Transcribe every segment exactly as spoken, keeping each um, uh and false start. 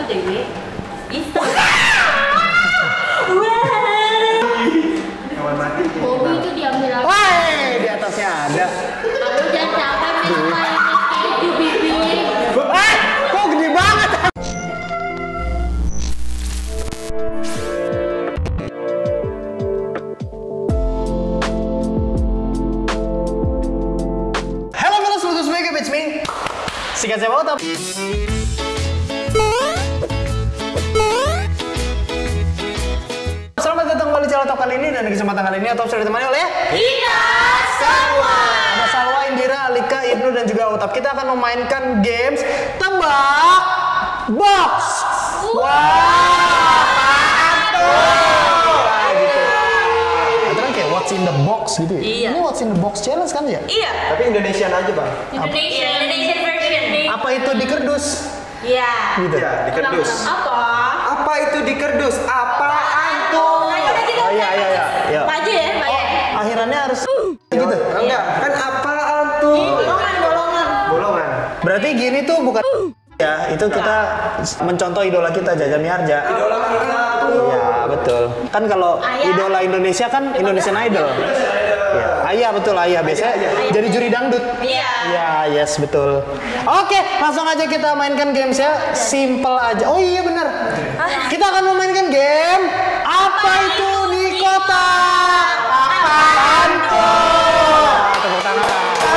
Dewi. Bisa. Kawan mati. Bobby itu diambil lagi. Wah, di atasnya ada. Kamu jangan capek main keju Bibi. Eh, kok gede banget? Halo, halo, semuanya semuanya, it's me. Sikat saya Otop. Selamat datang kembali di channel Otop kali ini, dan di kesempatan kali ini Otop sudah ditemani oleh Kita semua. ada Salwa, Indira, Alika, Ibnu, dan juga Otop. Kita akan memainkan games tebak box. Wah, apaan tuh? Nah, gitu. Aturan kayak what's in the box gitu ya? Iya. Ini what's in the box challenge kan ya? Iya. Tapi Indonesian aja bang. Indonesia, Indonesian version nih. Apa itu di kerdus? Iya. Gitu. Ya di kerdus. Apa? Apa itu di kerdus? Apaan tuh? Ayo udah kita Oh iya iya iya. Iya. maju ya, Mbak ya. Akhirannya harus gitu. Enggak, kan apaan tuh? Bolongan, bolongan. Bolongan. Berarti gini tuh bukan ya, itu kita mencontoh idola kita Jaja Miharja. Idola kita tuh. Iya, betul. Kan kalau Ayah. idola Indonesia kan Indonesian Idol. Iya, Ayah betul Ayah biasanya jadi juri dangdut. Iya. Iya, yes betul. Oke, langsung aja kita mainkan games ya. Simple aja. Oh iya benar. Kita akan memainkan game apa itu di kota? Apaan tuh? Tepuk tangan.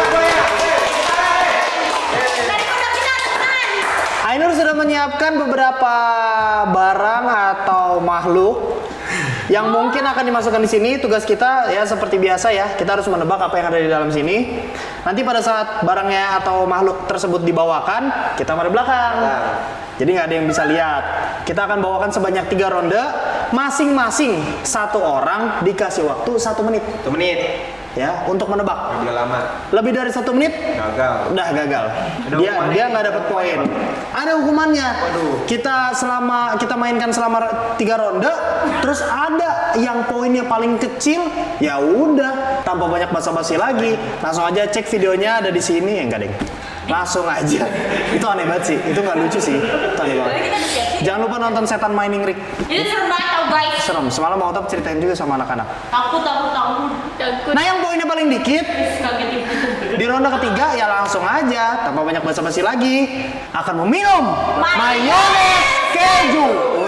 Ainur sudah menyiapkan beberapa barang atau makhluk yang mungkin akan dimasukkan di sini. Tugas kita ya seperti biasa ya, kita harus menebak apa yang ada di dalam sini. Nanti pada saat barangnya atau makhluk tersebut dibawakan, kita mari belakang. Jadi nggak ada yang bisa lihat. Kita akan bawakan sebanyak tiga ronde, masing-masing satu orang dikasih waktu satu menit. Satu menit. Ya, untuk menebak. Udah lama. Lebih dari satu menit, Gagal. udah gagal. Ada Dia hukumannya? dia nggak dapat poin. Ada hukumannya. Waduh. Kita selama kita mainkan selama tiga ronde, terus ada yang poinnya paling kecil, ya udah tanpa banyak basa-basi lagi, langsung aja cek videonya ada di sini. Ya enggak deh. Langsung aja. Itu aneh banget sih. Itu nggak lucu sih. Itu aneh banget. Kita udah siap. Jangan lupa nonton Setan Mining Rig. Itu serem banget tau guys. Serem. Semalam mau Otop ceritain juga sama anak-anak. Takut, takut, takut, takut. Nah, yang poinnya paling dikit Kaget ibu. di ronde ketiga ya langsung aja tanpa banyak basa-basi lagi akan meminum mayones keju.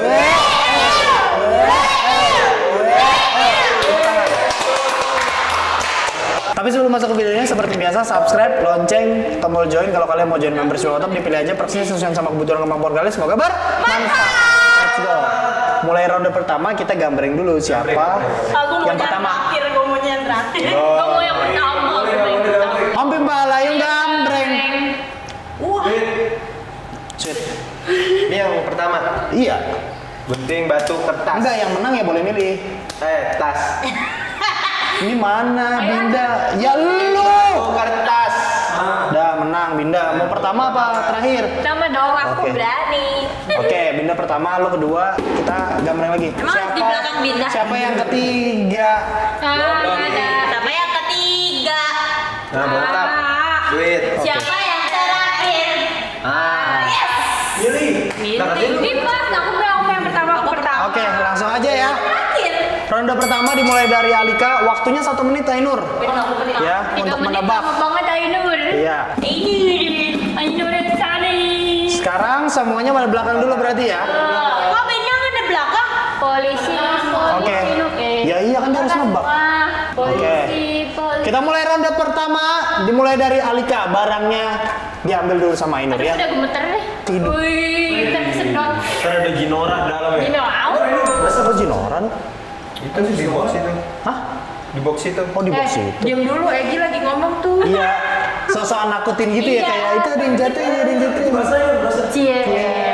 Tapi sebelum masuk ke videonya seperti biasa subscribe, lonceng, tombol join kalau kalian mau join membership Otop dipilih aja persis sesuai sama kebutuhan kemampuan kalian. Semoga bermanfaat. Let's go. Mulai ronde pertama kita gambreng dulu siapa Aku mau yang pertama. terakhir, gue mau yang terakhir. Gue mau yang pertama. Gue mau yang pertama. Om Pimpala yang gambreng. Wah. Sweet. Ini yang pertama. Iya. Gunting, batu, kertas. Enggak, yang menang ya boleh milih. Eh, tas. Ini mana Binda? Ya lu. Batu, kertas. Udah menang Binda. Mau pertama apa terakhir? Sama dong, aku Oke. berani. Oke, Binda pertama, lo kedua. Kita gambreng lagi. Emang di belakang Binda? Siapa yang ketiga? Ah, ada. Siapa yang ketiga? Nah, bokap. Ah. Duit. Siapa yang terakhir? Ah. Yes. Pilih. Nah, Milih. Ini pas, aku bilang aku yang pertama, aku pertama. Oke, langsung aja ya. Terakhir. Ronde pertama dimulai dari Alika. Waktunya satu menit, Ainur. Ya, Tiga untuk menit menebak. lama banget Ainur. Iya. Ini Ainur yang sana. Sekarang semuanya pada belakang dulu berarti ya. Kok beda ada belakang? Polisi. Oke. Ya iya kan dia harus nebak. Polisi, polisi. Kita mulai ronde pertama, dimulai dari Alika. Barangnya diambil dulu sama Ainur Aduh, ya. udah gemeter deh. Tidur. Wih, tersedot. Kan ada Ginora di dalam ya. Ini mau. Masa lo jinoran? Itu sih di box itu. Hah? Di box itu. Oh di box Eh, itu? diam dulu, Egi lagi ngomong tuh. Iya. Sosok nakutin gitu ya, Iya. kayak itu ada yang jatuh, ada yang jatuh. Cie.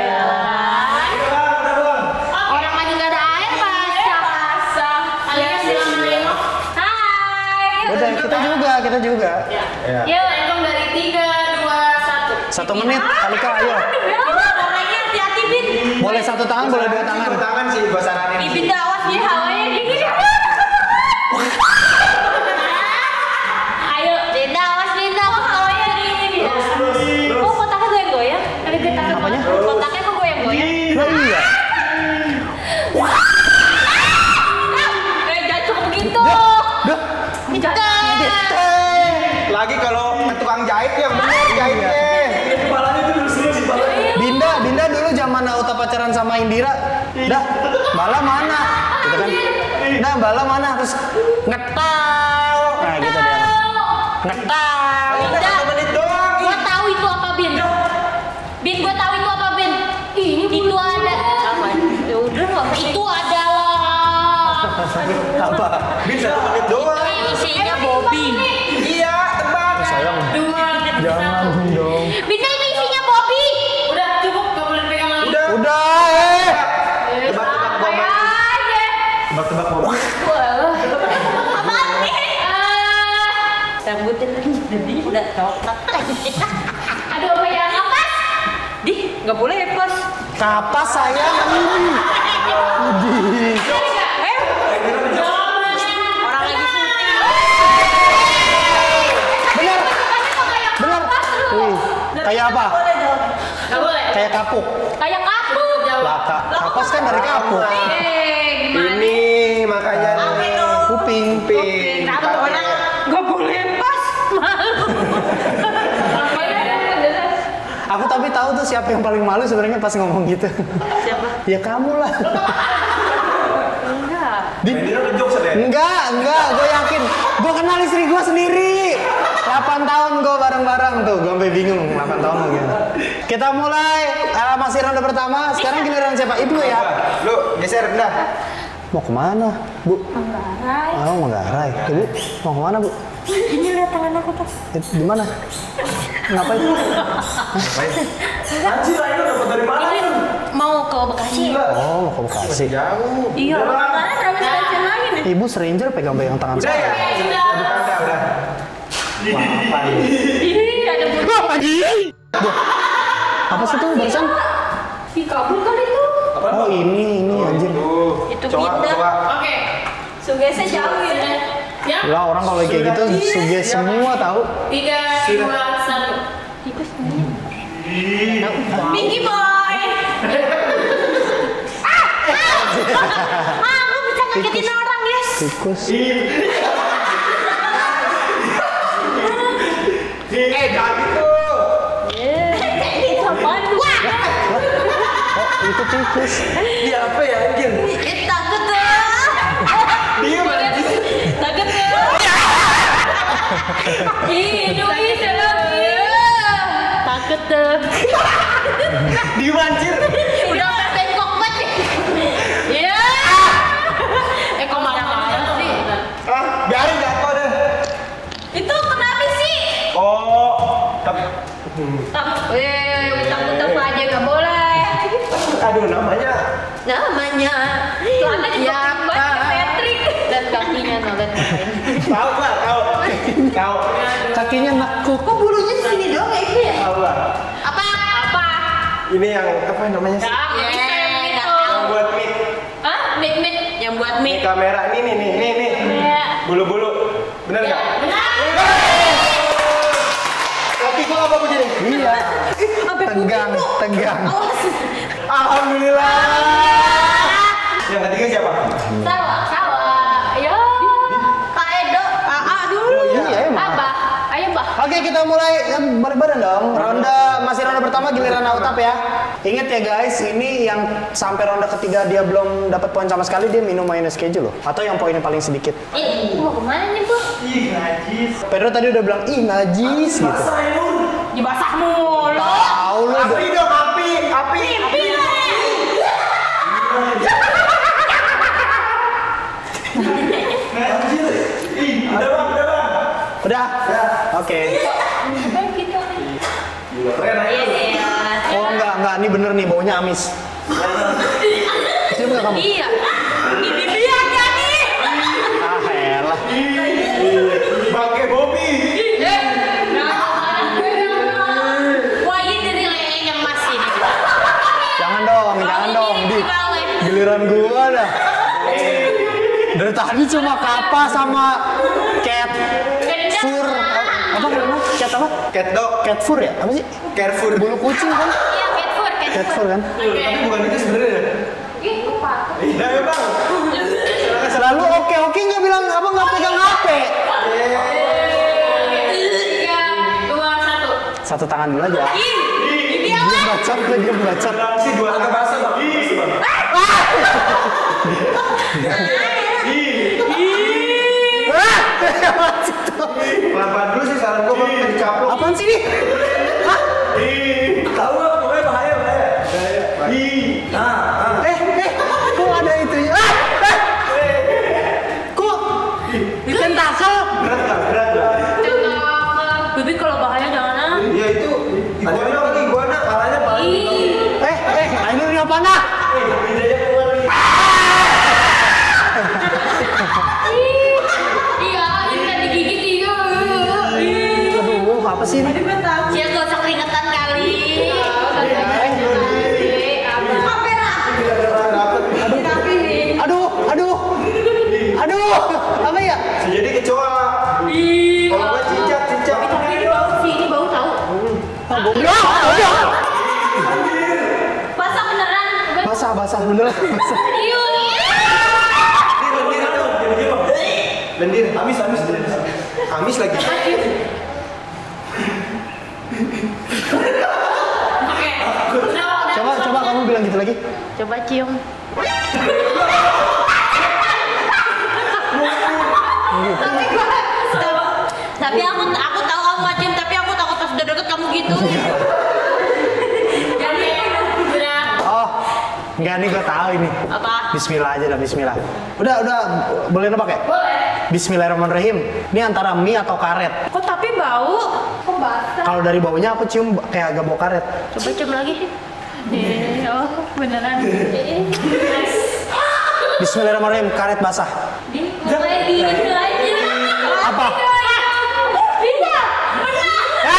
Orang lagi nggak ada air basah. Basah. Kalian bilang nengok. Hai. Udah, kita juga, kita juga. Ya. Yuk, hitung dari tiga, dua, satu. Satu menit, Alika ayo. Orangnya hati-hati, Bin. Boleh satu tangan, boleh dua tangan. Satu tangan sih bahasa Arabnya. Ibin awas dia hawanya dingin. Ayo, Binda awas Binda, kok hawanya dingin ya? Oh, kotaknya gue yang goyang? Ada getar Apanya? kotaknya kok gue yang goyang? Lah dulu zaman Nauta pacaran sama Indira, dah Bala mana? Gitu kan? Dah Bala mana? Terus ngetau. Nah gitu dia. Ngetau. Udah. Gua tahu itu apa, Bin. Bin, gua tahu itu apa, Bin. Ini itu ada. Apa? Ya udah, itu adalah. Apa? Bin satu menit doang. Ini isinya Bobby. Iya, tebak. Sayang. Dua. Jangan dong. Bin, ini isinya Bobby. Udah cukup, gak boleh pegang lagi. Udah. Udah, eh. Tebak-tebak bom. aja. Tebak-tebak bom. Apaan nih? Rambutin lagi, jadi udah coklat. Aduh, apa ya? Kapas? Di, nggak boleh ya, Pas. Kapas sayang. Udih. Eh, orang lagi syuting. Bener. Bener. Wih, kayak apa? Nggak boleh. Kayak kapuk. Kayak kapuk. Lah, ka- kapas kan dari kapuk. Eh, gimana? Ini makanya Kuping. Kuping. Kenapa orang nggak boleh Pas? Malu. Aku tapi tahu tuh siapa yang paling malu sebenarnya pas ngomong gitu. Siapa? Ya kamu lah. Enggak. Di- Ini udah jokes deh. Enggak, enggak, gue yakin. Gue kenal istri gue sendiri. delapan tahun gue bareng-bareng tuh, gue sampai bingung delapan tahun mau gimana. Kita mulai, uh, masih ronde pertama. Sekarang giliran siapa? Ibu ya. Lu geser dah. Mau kemana, Bu? Manggarai. Oh, Manggarai. Ibu, mau kemana, Bu? Ini lihat tangan aku Pas. Eh, Di mana? Ngapain? Anjir, ini dapat dari mana? Ini mau ke Bekasi. Oh, mau ke Bekasi. Jauh. Iya, makanya drama stasiun lagi nih. Ibu stranger pegang-pegang tangan Udah ya? saya. Sudah. Udah, udah. Wah, apa ini? Ih, ada bunyi. Duh, apa sih tuh barusan? Si kabur kali itu. Oh, ini, ini anjir. Tuh. Itu Coba, kita. coba. Oke. Sugesnya jauh ya. Ya. Lah orang kalau kayak gitu suges semua tahu. Tiga, dua, satu. Tikus semuanya. Pinky boy. ah, ah, ah, aku bisa ngagetin orang guys. Tikus. Eh, jangan gitu. Itu apaan tuh? Wah. Oh, itu tikus. Dia apa ya, anjir? Eh, takut tuh. Dia anjir. Takut tuh. Ih, Doi serem. Takut tuh. Dia anjir. Udah bengkok banget. Iya. Eh, kok marah-marah sih? Ah, biarin jatuh deh. Itu kenapa sih? Oh, tapi Tak, eh, utang-utang aja nggak boleh. aduh namanya. Namanya. Celana juga banget Patrick. Dan kakinya no, lihat ngapain. Tahu lah, tahu. Tahu. Kakinya nekuk. Kok bulunya di sini doang ya itu ya? Tahu lah. Apa? Apa? Ini yang apa namanya sih? Ya, itu. Yang buat mic. Hah? Mit mit yang buat Ini mit. kamera ini nih nih nih nih. Iya. Bulu-bulu. Bener nggak? Benar. Kaki gua apa begini? Iya. Tegang, tegang. Alhamdulillah. Yang ketiga siapa? Sawa, sawa. Ya. Kak Edo. Aa dulu. Iya, emang. Abah. Ayo, Bah. Oke, kita mulai ya, balik badan dong. Ronde masih ronde pertama giliran Autap ya. Ingat ya guys, ini yang sampai ronde ketiga dia belum dapat poin sama sekali, dia minum minus keju loh. Atau yang poinnya paling sedikit. Eh, mau kemana nih, Bu? Ih, najis. Pedro tadi udah bilang ih najis gitu. Dibasah mulu. Tahu lu. Api dong, api, api. Api lah. Anjir. Ih, udah bang, udah bang. Udah. Oke. Baik gitu. Keren aja. Iya, iya. Oh enggak enggak, ini bener nih baunya amis. Cium nggak kamu? Iya. Ini dia jadi. Ah elah. Bangke Bobby. Wah, ini dari leeng yang mas ini. Jangan dong, jangan dong. Di giliran gua dah. Dari tadi cuma kapa sama cat fur. Apa namanya? Cat apa? Cat dog, Cat fur ya? Apa sih? Carrefour. Bulu kucing kan? Iya, cat food, cat Cat food. fur kan? Tapi bukan itu sebenarnya. Ih, lupa. Iya ya bang. Selalu oke oke nggak bilang apa nggak pegang H P. Tiga, dua, satu. Satu tangan dulu aja. Ih, ini apa? bacot, gue diem bacot. Toleransi dua agak bahasa bang. Pelan-pelan dulu sih saran gue bang, tadi caplok. Apaan sih ini? Hah? Tahu nggak? Pokoknya bahaya bahaya. Ih, nah, Eh, eh, kok ada itunya? Ah, eh, kok tentakel? berat nggak? Berat nggak? Bibi kalau bahaya jangan ah. Iya itu. Iguana lagi iguana, palanya paling. Ih. Eh, eh, ini ini apa nah? Eh, lidahnya keluar lagi. Iya, ini kan digigit iya. Ih. Aduh, apa sih ini? Cia gak usah keringetan kali. Aduh, aduh, aduh, apa ya? Jadi kecoa. Ih. Kalau nggak cicak, cicak. Tapi ini bau sih, ini bau tahu. Ah, goblok, goblok. Basah beneran. Basah, basah, bener, basah. Iu. Lendir, lendir tuh, gini-gini bang. Lendir, amis, amis, amis lagi. Oke. Udah, udah. Coba, coba kamu bilang gitu lagi. Coba cium. Tapi gua tapi aku aku tahu kamu macam tapi aku takut pas udah deket kamu gitu. Jadi udah Oh, enggak nih gue tahu ini. apa? Bismillah aja dah, Bismillah. Udah, udah, boleh nebak ya? Boleh. Bismillahirrahmanirrahim. Ini antara mie atau karet. Kok tapi bau? Kok basah? Kalau dari baunya aku cium kayak agak bau karet. Coba cium lagi. Eh, oh beneran. Eh. Bismillahirrahmanirrahim, karet basah. Di mulai di aja. Apa? Bisa. Benar.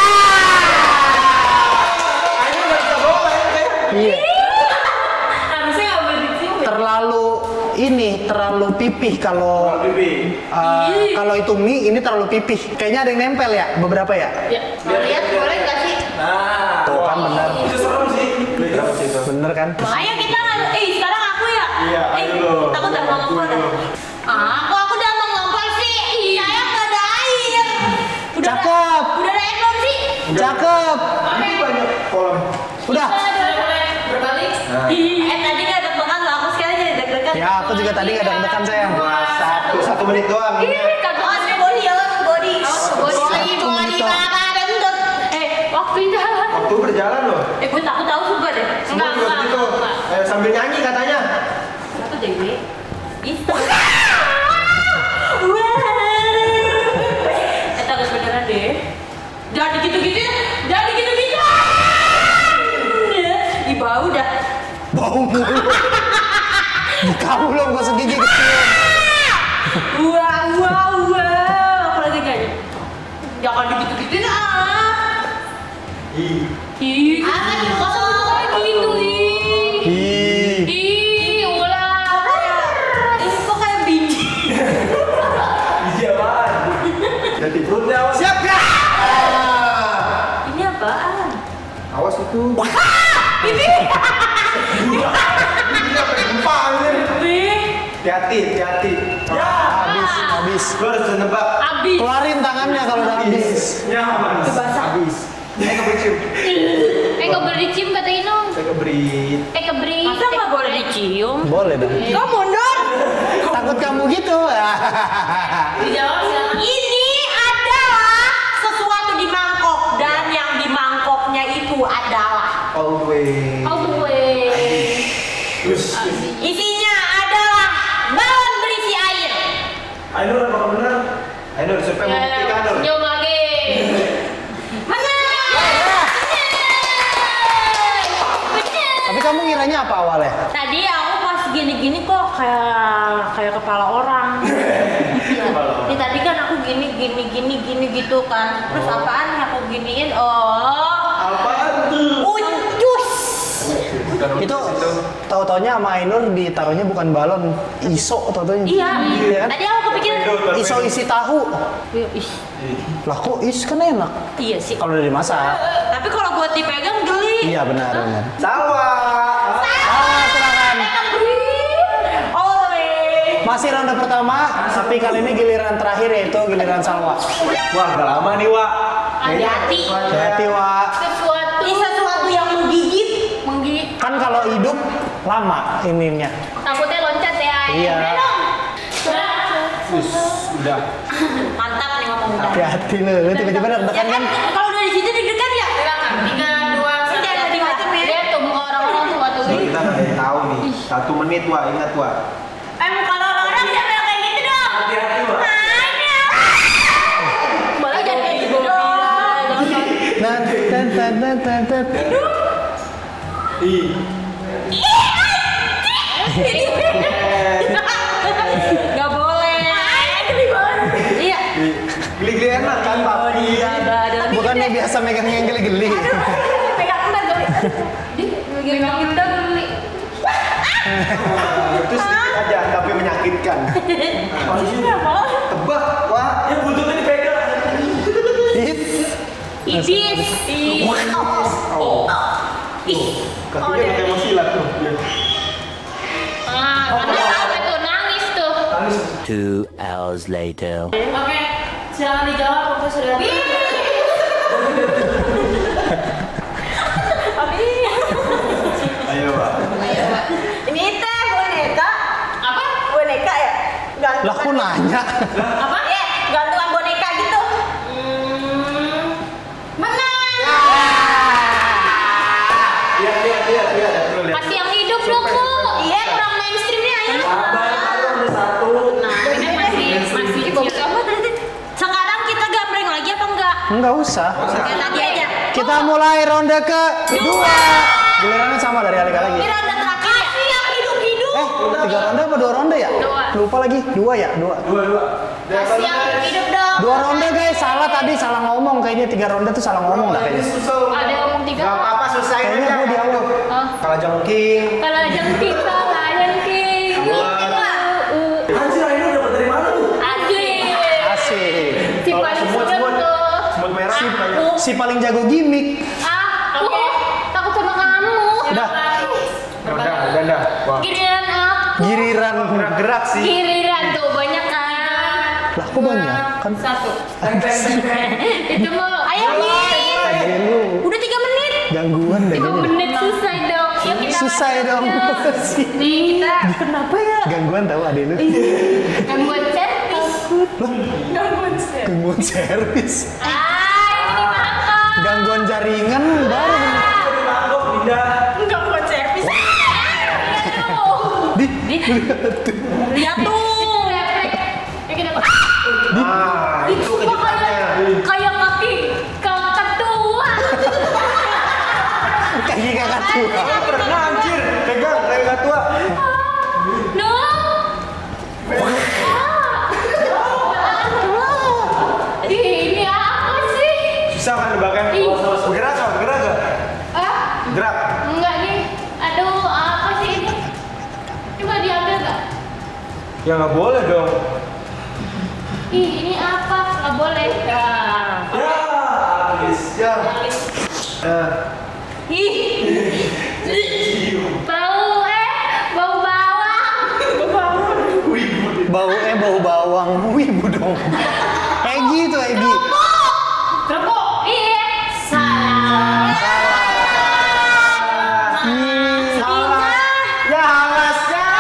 Ini nggak bisa bawa ya kayak. Iya. Harusnya nggak boleh dicium. Terlalu ini, terlalu pipih kalau Bibi. uh, kalau itu mie ini terlalu pipih. Kayaknya ada yang nempel ya, beberapa ya. Ya, lihat boleh nggak sih? Nah, Tuh kan benar. itu serem sih. Berapa sih itu? Bener kan? Ayo kita nggak. Eh sekarang aku ya. Iya, Eh, ayo lo. Aku udah mau ngompol dah. Ah, kok aku udah mau ngompol sih? Iya, saya nggak ada air. Udah Cakep. Ada, udah ada air belum sih? Cakep. Ini banyak kolam. Udah. Berbalik. Eh tadi nggak deg-degan loh. Aku sekarang jadi deg-degan. Ya, aku juga tadi nggak deg-degan sayang. Satu, satu menit doang. Ih, kagak ada body ya, body. Body lagi, Satu body menit doang. apa ada tuh? Eh, waktu jalan. Waktu berjalan loh. Eh, gue takut tahu juga deh. Semua juga begitu. Eh, sambil nyanyi katanya. Satu deh, gue. Bisa. Wah. Eh, takut beneran deh. Jangan gitu-gitu, jangan gitu-gitu. Ih, bau dah. Bau mulu. Kamu belum gosok gigi kecil. Wah, wah, wah. Apa lagi nyanyi? Jangan digitu-gituin ah. Ih. Ih, apa nih? Masa kayak gitu ih. Ih. Ih, ulah. Ini kok kayak biji. Iya apaan? Jadi perutnya awas. Siap ya. Ini apaan? Awas itu. Ini. Ini apa gempa anjir. Ih, Hati-hati, hati-hati. Ya. Habis, habis. Lu harus bisa nebak. abis. Keluarin tangannya kalau udah habis. Nyaman. Basah. Habis. Eh kebercium. Eh, nggak boleh dicium kata Inung. Saya keberit. Eh, keberi. Masa nggak boleh dicium? Boleh dong. Kau mundur. Takut kamu gitu. Dijawab ini adalah sesuatu di mangkok dan yang di mangkoknya itu adalah All the way. all the way. Terus. Isinya adalah balon berisi air. Ainur apakah benar? Ainur siapa yang membuktikan Ainur? Senyum lagi. Benar. Benar. Tapi kamu ngiranya apa awalnya? Tadi aku pas gini-gini kok kayak kayak kepala orang. Ini tadi kan aku gini gini gini gini gitu kan. Terus apaan yang aku giniin? Oh. Apaan tuh? Ucus. Itu tahu-taunya sama Ainur ditaruhnya bukan balon, iso tahu-taunya. Iya. Iya kan? Tadi aku kepikiran. Iso isi tahu. Iya, ih. Lah kok is kan enak Iya sih. kalau udah dimasak. Tapi kalau buat dipegang geli. Iya benar benar. Sawah. Ah, silakan. All the way. Masih ronde pertama, tapi kali ini giliran terakhir yaitu giliran Salwa. Wah, gak lama nih, Wak. Hati-hati. Hati-hati, Wak. Sesuatu. Ini sesuatu yang menggigit. kalau hidup lama ininya. Takutnya loncat ya. Iya. Us, udah. Mantap nih ngomong udah. Hati-hati lu, lu tiba-tiba Ya deg-degan kan kan? kalau udah di situ deg-degan ya. Silakan. Tiga, dua, Ini satu. jangan macam-macam ya. Lihat tuh muka orang-orang tua tuh. So, kita nggak ada yang tahu nih. Satu menit wah, ingat wah. Eh muka orang-orang jangan bilang kayak gitu dong. Hati-hati wah. Boleh jangan kayak gitu dong. Nan tan tan tan tan tan. Ih. Gak boleh. Iya. Geli-geli enak kan tapi. Bukannya biasa megang yang geli-geli. Pegang entar geli. Megang kita beli. Itu sedikit aja tapi menyakitkan. Maksudnya apa? Tebak wah. Ya buntutnya dipegang. Hit. Idis. Oh. Kakinya pakai masilat tuh. Ah, karena sampai tuh nangis tuh. Two hours later. Oke, silakan dijawab waktu sudah. Ayo pak. Ini teh boneka. Apa? Boneka ya? Gantungan. Lah aku nanya. Apa? Iya, gantungan boneka gitu. Hmm, Benar. Iya iya iya iya. Terus lihat. kasih yang hidup dong bu. Iya, kurang mainstreamnya ya. Sabar, ayo ada satu. Nah, ini masih masih kecil. Sekarang kita gambreng lagi apa enggak? Enggak usah. Kayak tadi aja. Kita mulai ronde ke dua. Gilirannya sama dari Alika lagi. Ini ronde terakhir ya? Yang hidup-hidup. Eh, tiga ronde apa dua ronde ya? Dua. Lupa lagi. Dua ya? Dua. Dua dua. Kasih yang hidup-hidup dong. Dua ronde guys, salah tadi, salah ngomong kayaknya. Tiga ronde tuh salah ngomong dah kayaknya. Ada yang ngomong tiga. Gak apa-apa selesai Kayaknya aja. gua di awal. Oh. Kalau jengking. Kalau jengking, kalau jengking. Anjir, ini dapat dari mana tuh? Asik. Asik. Si paling semut sedap semut. tuh. Semut merah. Si paling jago gimmick. Ah, aku takut sama kamu. Udah. Udah, udah, udah. Wah. Giliran aku. Giliran. Gerak sih. Giliran tuh banyak kan. Lah kok banyak? Kan Satu. Itu mau. Ayo nih. pengen lu. Udah tiga menit. Gangguan dah Lima kayaknya. menit susah dong. Yuk kita. Susah ya dong. Nih kita. Kenapa ya? Gangguan tahu adek lu. Gangguan servis. Gangguan servis. Gangguan servis. Ah, ini makan. Gangguan jaringan baru. Mangkok pindah. Enggak buat servis. Di. Lihat tuh. Yuk kita. Ah, itu Kok kejutannya. kayak kayak kaki kakak tua. Kaki kakak tua. Pernah anjir. Pegang, pegang tua. No. Ih, ini apa sih? Susah kan nebaknya? Ih. Gerak nggak? Gerak nggak? Ah, Gerak. enggak nih. Aduh, apa sih ini? Coba diambil nggak? Ya nggak boleh dong. Ih, ini apa? Nggak boleh. Ya. Ya, habis. Ya. Eh, Ih. Bau eh, bau bawang. Bau eh bau bawang. Wibu dong. Egi tuh Egi. Kerupuk. Iya. Salah. salah. Ya halas ya.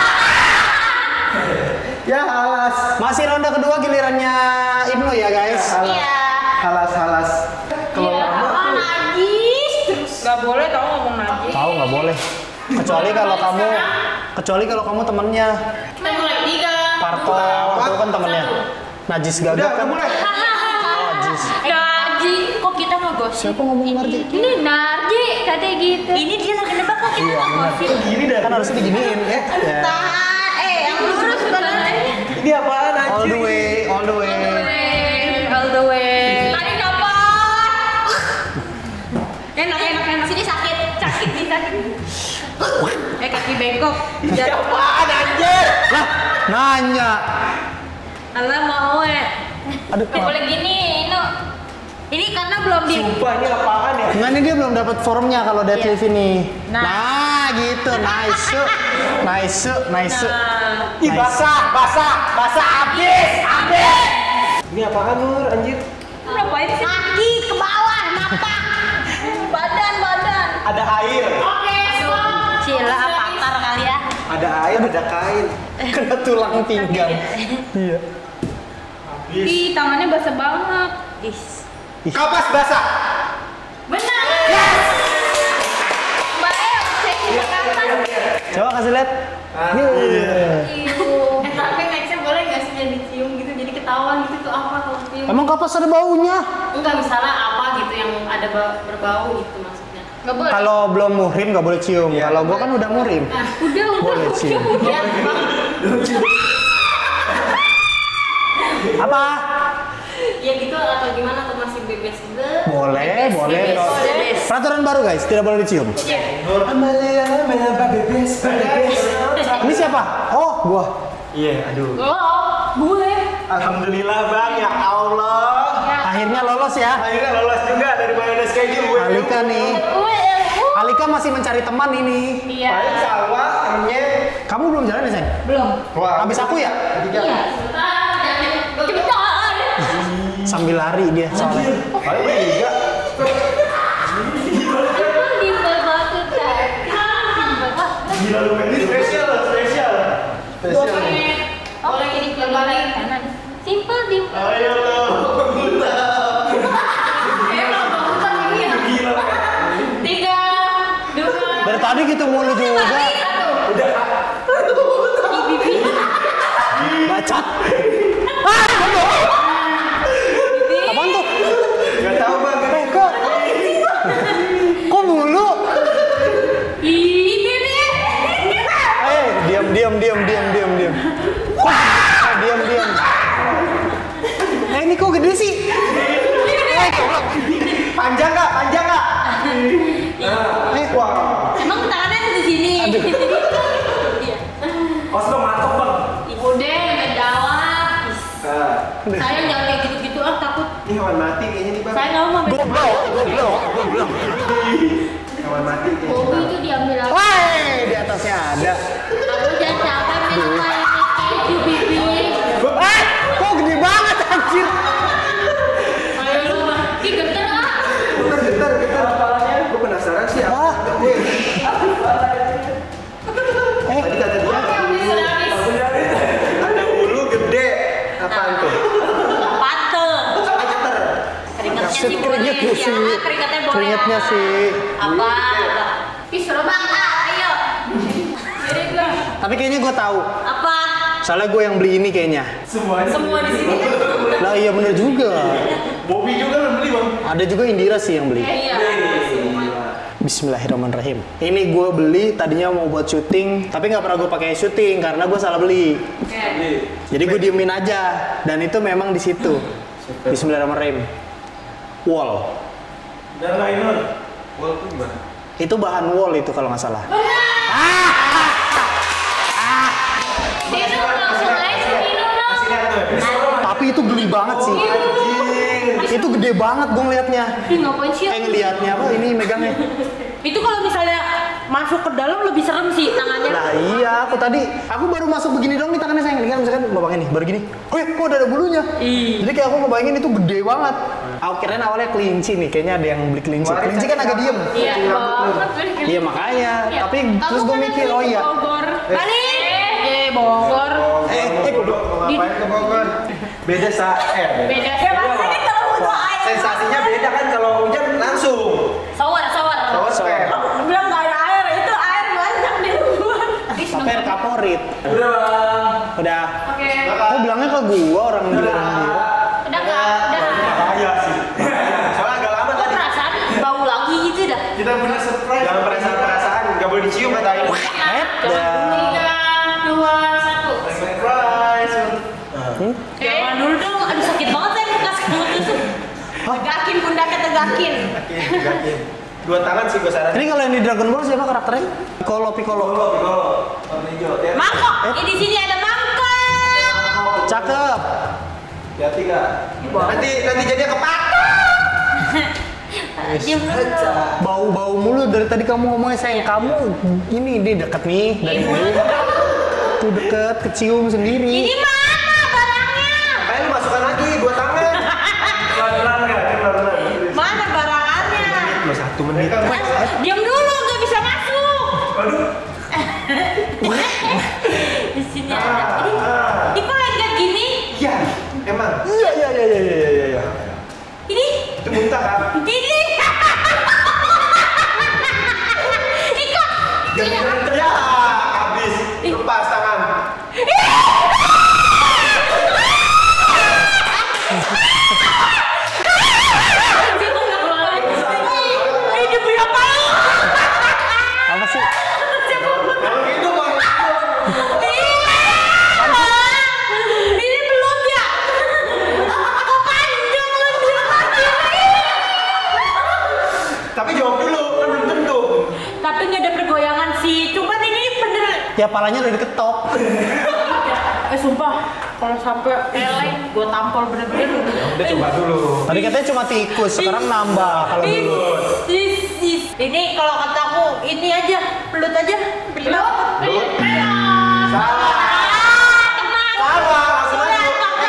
Ya halas. Masih ronde kedua gilirannya Ibnu ya guys. Halas. Iya. Halas halas. Kalau Iya. lama Oh, najis terus. Gak boleh tau ngomong najis. Tahu nggak boleh. Kecuali kalau kamu kecuali kalau kamu temennya Kita mulai tiga. Parto itu kan temennya. Najis udah, gagap udah kan. mulai. Najis. Narji. Kok kita ngegosip? Siapa ngomong Narji? Ini Narji katanya gitu. Ini dia lagi nebak kok kita Iya, benar. ngegosip. Gini dah. Kan harusnya diginiin ya. Ya. Tahan. Eh, yang lurus bener. Ini apaan anjir? All the way, all the way. All the way. Tadi dapat. Enak, enak, enak. Sini sakit. Sakit nih, sakit. Eh, kaki bengkok. Ini apaan anjir? Lah, nanya. Allah mau eh. Aduh, Gak boleh gini, no. Ini karena belum di Sumpah ini apaan ya? Enggak nih dia belum dapat formnya kalau deadlift Iya. ini. Nah. Nah, gitu. Nice. Nice, nice. Nah, Ih basah, basah, basah habis, habis. Ini apaan Nur anjir? ngapain sih? Kaki ke bawah, mata. Badan, badan. Ada air. Oke, stop. Ada air, ada kain. Kena tulang pinggang. Iya. Ih, tangannya basah banget. Is. Kapas basah. Benar. Yes. Mbak El, cekin ke kapas. Coba kasih lihat. Iya. Iu. Eh, tapi nextnya boleh nggak sih jadi cium gitu, jadi ketahuan gitu tuh apa kalau cium? Emang kapas ada baunya? Enggak, misalnya apa gitu yang ada ba- berbau gitu maksudnya. Nggak boleh. Kalau belum muhrim nggak boleh cium. Iya. Kalau gua kan udah muhrim. Nah, udah udah. Boleh cium. Ya, Apa? ya gitu atau gimana atau masih bebas gitu? Boleh, boleh. Bebas, bebas. Peraturan baru guys, tidak boleh dicium. Amalia, menapa bebes, bebes. Ini siapa? Oh, gua. Iya, aduh. Oh, gue. Alhamdulillah bang, ya Allah. Akhirnya lolos ya. Akhirnya lolos juga dari mayonnaise kayak gitu. Alika nih. Alika masih mencari teman ini. Iya. Paling sawah, emangnya. Kamu belum jalan ya, Sen? Belum. Wah, Habis aku ya? Ketiga. Iya. Cepetan. Sambil lari dia soalnya. Paling tiga. Dimple banget kan. Gila lu ini spesial, spesial. Spesial. Boleh ini ke balik kanan. Simple dimple. Ayo lo. Gila. Tiga, dua, Dari tadi gitu mulu juga. Udah. Bacot. Ah, apaan tuh? Gak tahu bang. Eh, kok? Kok mulu? Eh, diam, diam, diam, diam, diam, diam. Kok? Ah, diam, diam. Eh, ini kok gede sih? Eh, tolong. Panjang nggak? Panjang nggak? Eh, Wah. emang tangannya ada di sini. Aduh. Iya. Os lo matok bang. Udah, nggak jawab. Nah, Saya jangan kayak gitu-gitu ah, takut. ini hewan mati kayaknya nih bang. Saya nggak mau. goblok, goblok, goblok. Hewan mati kayaknya. Bobi itu diambil apa? Wah, di atasnya ada. Kamu jangan capek minum mayonnaise keju bibi. Eh, kok gede banget anjir? Ayo lu mah. Ih, geter ah. Getar, getar, getar. Gue penasaran sih apa. Ah. Eh, Tadi kata dia ada bulu gede. Apaan tuh? Pate. Sama getar. Keringetnya sih Keringet boleh. tuh Ya, sih. keringetnya boleh. Keringetnya sih. Apa? Apa? Ih, seru banget. Ah, ayo. Jadi gue. tapi kayaknya gue tahu. Apa? Soalnya gue yang beli ini kayaknya. Semuanya. Semua di sini. Lah iya bener juga. Bobby juga lo beli bang. Ada juga Indira sih yang beli. Iya. Bismillahirrahmanirrahim. Ini gue beli tadinya mau buat syuting, tapi nggak pernah gue pakai syuting karena gue salah beli. Jadi gue diemin aja, dan itu memang di situ. Bismillahirrahmanirrahim. Wall. Dan lain-lain. Wall tuh gimana? Itu bahan wall itu kalau nggak salah. Minum langsung aja, minum dong. Kasih lihat tuh. Tapi itu geli banget sih. Itu gede banget gue ngeliatnya. Ih, ngapain sih? Eh ngeliatnya apa? Ini megangnya. Itu kalau misalnya masuk ke dalam lebih serem sih tangannya. Lah iya, aku tadi aku baru masuk begini dong nih tangannya sayang. Ini kan misalkan lubangnya nih, baru gini. Oh kok ada, ada bulunya? Jadi kayak aku ngebayangin itu gede banget. Aku kirain awalnya kelinci nih, kayaknya ada yang beli kelinci. Kemarin Kelinci kan agak diem. Iya. Banget, gue dikira- Iya makanya. Iya. Tapi Kamu terus gue kan mikir, ada oh di iya. Bogor. Balik. Eh, Bogor. Eh, eh, Duduk, mau ngapain ke Bogor? Beda sa eh. Beda Ya maksudnya kalau butuh air. Sensasinya beda kan kalau hujan langsung. Shower, shower. Shower spare. Lu bilang nggak ada air, itu air banyak di luar. sampai air kaporit. Udah bang. Udah. Oke. Kok bilangnya ke gua orang bilang dia. Udah nggak? Udah. Bahaya sih. Soalnya agak lama Kok tadi. perasaan bau lagi gitu dah. Kita bener surprise. Jangan perasaan-perasaan, nggak boleh dicium katanya. Eh, Tiga, dua, satu. Surprise. Hmm? Jangan dulu dong. Aduh sakit banget saya bekas kamu tuh. Tegakin pundaknya tegakin. Yakin, yakin. Dua tangan sih gue saranin. Ini kalau yang di Dragon Ball siapa karakternya? Piccolo, Piccolo. Piccolo, Piccolo. Warna hijau. Hati-hati. Mangkok. Ini di sini ada mangkok. Cakep. Hati-hati kak. Nanti nanti jadinya kepatok. Diam dulu. Bau-bau mulu dari tadi kamu ngomongnya sayang kamu ini dia deket nih dari dulu. Tuh deket, kecium sendiri. Ini mana barangnya? Kayak lu masukkan lagi dua tangan. Pelan-pelan kak, pelan-pelan. Mana barangannya? Cuma satu menit. Diam dulu, nggak bisa masuk. Waduh. Ya palanya udah diketok. Eh sumpah, kalau sampai eleng, gue tampol bener-bener. Udah coba dulu. Tadi katanya cuma tikus, sekarang nambah kalau dulu. Sis, sis. Ini kalau kata aku ini aja, pelut aja. Pelut. Salah. Salah. Langsung aja.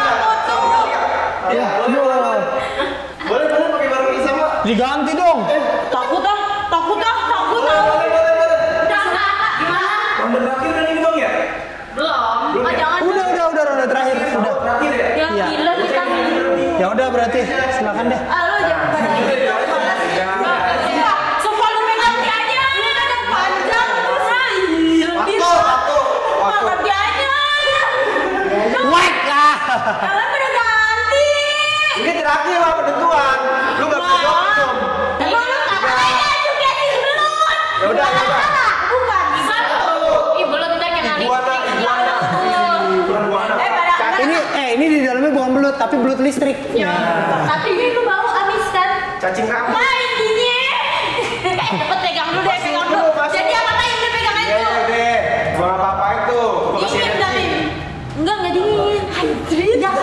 Ya, Boleh boleh pakai barang ini sama. diganti dong. Takut ah, takut ah, takut ah. Boleh boleh boleh. Udah enggak, gimana? Ronde terakhir kan ini bang ya? Belum. Belum Oh, ya? jangan. Udah, udah, udah, udah terakhir, udah. Terakhir ya? Yang Iya. gila kita. Ya udah berarti, silakan deh. Ah, lu jangan pada Sumpah, sumpah lu pegang dia aja. Ini kan yang panjang terus. Waktu, waktu, waktu. Makan dia aja. Wek lah. Kalian udah ganti. Ini terakhir lah penentuan. Lu nggak bisa jawab dong. Emang lu ngapain aja dia di belut? Ya udah, ya udah. Bukan. Satu. Ih, belum ntar kena Iguana, iguana. Bukan buana. Eh, pada Ini, eh ini di dalamnya bukan belut, tapi belut listrik. Ya. Tapi ini lu mau habis kan? Cacing rambut. Main gini. Eh, cepet pegang dulu deh, pegang dulu. Jadi apa tadi udah pegang aja Ya tuh. udah deh. Gua nggak apa-apain tuh. Gua kasih Dingin energi. tapi. Enggak, enggak dingin. Anjir. Jangan.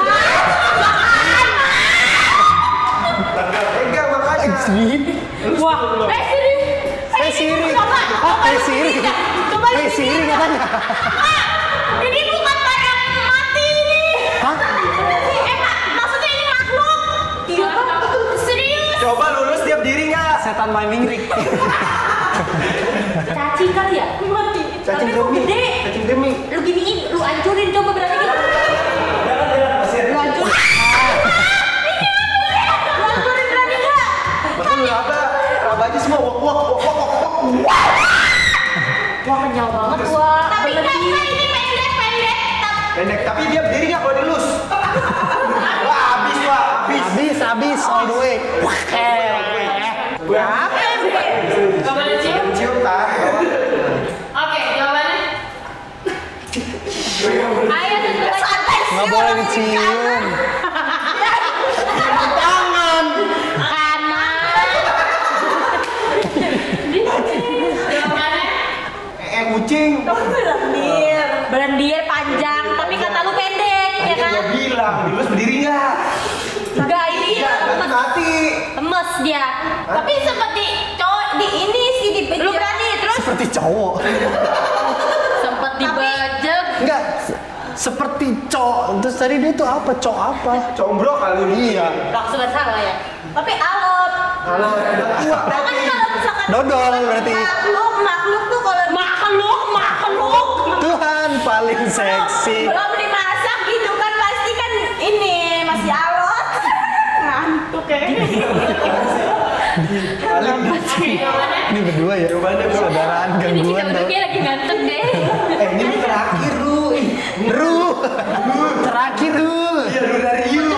Pegang makanya. Wah, eh Siri. Eh Siri. Coba. Oh, eh Siri. Coba Eh Siri katanya. Ah, ini bukan barang mati ini. Hah? Eh, Mak, maksudnya ini makhluk. Iya, Pak. Serius. Coba lulus tiap diri nggak? Setan main mingrik. Cacing kali ya? Mati. Cacing Tapi kok demi. gede. Cacing demi. Lu giniin, lu hancurin coba berani gitu. Jangan jangan masih ada. Lu hancurin. Lu hancurin berani enggak? Betul raba. Raba aja semua. Wok wok wok wok wok. wok. Wah, kenyal banget wah. Tapi kan ini pendek-pendek. Pendek tapi dia berdiri nggak kalau dilus. Wah habis wah habis. Habis, habis all the way. Eh. Berapa? Jawabannya cium. Cium tak? Oke, jawabannya. Ayo tentu santai. Nggak boleh dicium. Tangan. Kanan. Jawabannya. Eh kucing. Belendir. Belendir panjang, tapi kata lu pendek, ya Tadi kan? gua bilang dilus berdiri nggak? Enggak, ini Iya nanti lemes. mati. Lemes dia. Tapi seperti cowok di ini sih di Lu berani terus Seperti cowok. sempet dibajak. Enggak. se- Seperti cowok. Terus tadi dia tuh apa? Cowok apa? Combro kali ini. Iya. Maksudnya salah ya. Tapi alot. Kalau udah tua Kan berarti. kalau misalkan Dodol berarti. makhluk, makhluk tuh kalau makhluk, makhluk. Tuhan paling seksi. Belum dimasak gitu kan pasti kan ini masih alot. Ngantuk kayaknya. Ini berdua ya. Jawabannya bro. Saudaraan Ini kita gangguan berdua tau. kayak lagi ngantuk deh. Eh ini terakhir lu. Ih, Ru. Terakhir Ru. Iya lu dari you.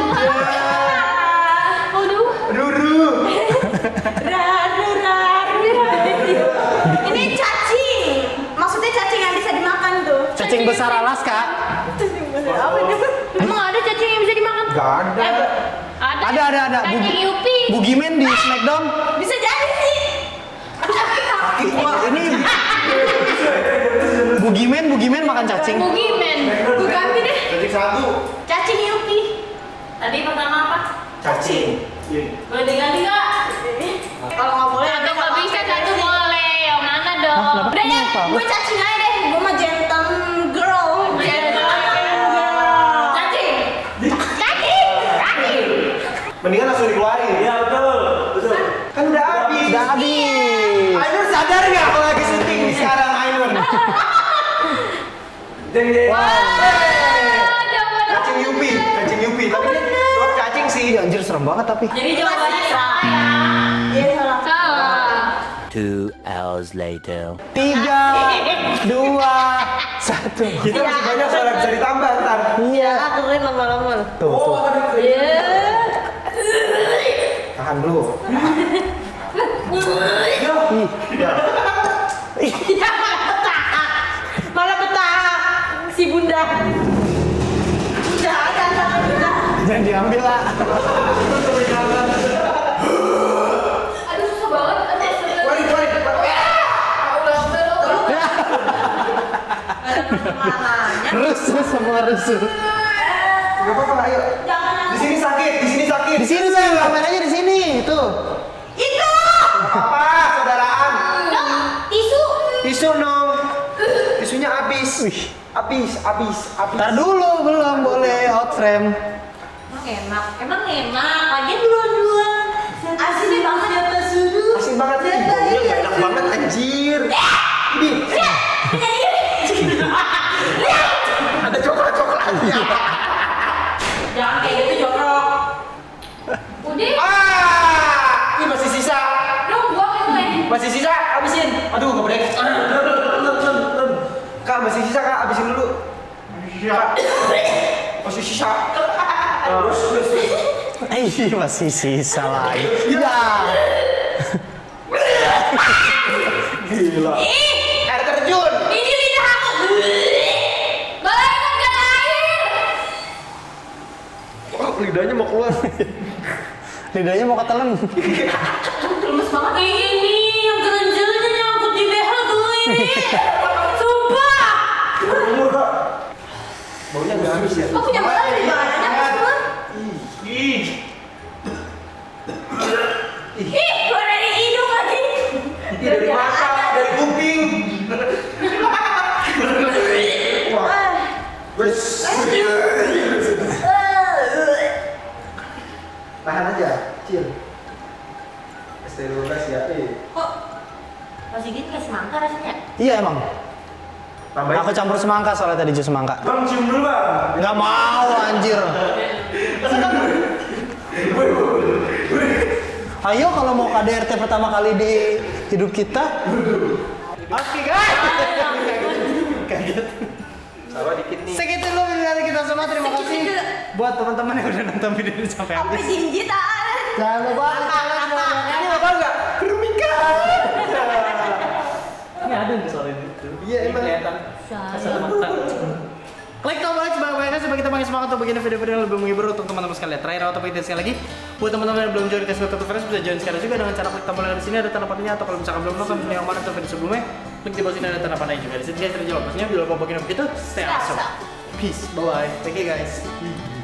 Waduh. Ruru. Raru, raru. Ini cacing. Maksudnya cacing yang bisa dimakan tuh. Cacing besar Alaska. Apa itu? Emang ada cacing yang bisa dimakan? Gak ada. Ada. Ada, ada, ada. Cacing Bugi- Yupi. Bugimen di Smackdown. Bisa jadi sih. Kaki gua. Ini Bugimen, Bugimen makan cacing. Bugimen. Gue ganti deh. Cacing satu. Cacing Yupi. Tadi pertama apa? Cacing. Iya. Boleh diganti nggak? Kalau nggak boleh, Atau nggak bisa satu boleh. Yang mana dong? Hah, kenapa? Udah deh, Kenapa? gue cacing aja deh. Gue mah jantan girl. Jantan girl. Cacing. Cacing. Cacing. Mendingan langsung dikeluarin. Iya betul. Betul. Kan udah habis. Udah habis. Ainun sadar nggak kalau lagi syuting sekarang Ainun? Jeng jeng. Ah, jawaban. Cacing Yupi, cacing Yupi. Tapi ini jawab cacing sih. Ih, anjir serem banget tapi. Jadi jawabannya salah ya. Iya salah. Salah. Two hours later. Tiga, dua, satu. Kita masih banyak soalnya bisa ditambah ntar. Iya. Aku keren lama-lama. Tuh, tuh. Iya. Tahan dulu. Ih, Ya. Ya malah petah. Malah petah si bunda. Bunda, jangan bunda. jangan diambil lah. Aduh susah banget. Aduh susah banget. Keluarin, keluarin. Udah, udah, udah. semananya. Rusuh semua rusuh. Gak apa-apa, ayo. Jangan Di sini sakit, di sini sakit. Di sini saya ngapain aja di sini tuh. itu. Gak apa-apa, saudaraan. Dong, tisu. Tisu dong. Tisunya habis. Wih. Habis, habis, habis. Ntar dulu belum boleh out frame. Emang enak, emang enak. Lagi duluan-duluan. Asli banget ya Pak Sudu. Asin banget nih. Baunya gak enak banget anjir. Ini. Ada coklat-coklatnya. Jangan kayak gitu jorok. Udah. Ah, ini masih sisa. Dong, buang itu eh. Masih sisa, habisin. Aduh, gak boleh. Kak, masih sisa kak, habisin dulu. Kak. Masih sisa. Terus, terus, terus. Eh, masih sisa lagi. Ya. Gila. Air terjun. Ini lidah aku. Banget gak air. Oh, lidahnya mau keluar. Lidahnya mau ketelan. Lemes banget. Ini yang kerenjelnya nyangkut di behel dulu ini. Sumpah. Umur kak. Baunya gak habis ya. Kok punya behel di badannya Pak Sudu? Ih. Ih, gua dari hidung lagi. Ih, dari mata, dari kuping. Wah. Wes. Tahan aja, chill. S T dua belas ya. Eh. Kok masih gitu kayak semangka rasanya? Iya emang. Tambahin. Aku campur semangka soalnya tadi jus semangka. Bang, cium dulu bang. Nggak mau anjir. Ayo kalau mau K D R T pertama kali di hidup kita. Oke guys. Kaget. Salah dikit nih. Segitu dulu video dari kita semua. Terima kasih buat teman-teman yang udah nonton video ini sampai Sampai habis. jinjitan. Jangan lupa Ini apa enggak? Kerumikan. Ini ada di soal itu. Iya emang. Klik tombol like sebanyak-banyaknya supaya kita makin semangat untuk bikin video-video yang lebih menghibur untuk teman-teman sekalian. Terakhir atau penting sekali lagi, buat teman-teman yang belum join ke Sweat Friends bisa join sekarang juga dengan cara klik tombol yang di sini ada tanda panahnya, atau kalau misalkan belum nonton video yang mana atau video sebelumnya, klik di bawah sini ada tanda panahnya juga. Di sini guys terjawab. Maksudnya bila mau bagian begitu, stay awesome. Peace, bye bye. Thank you guys.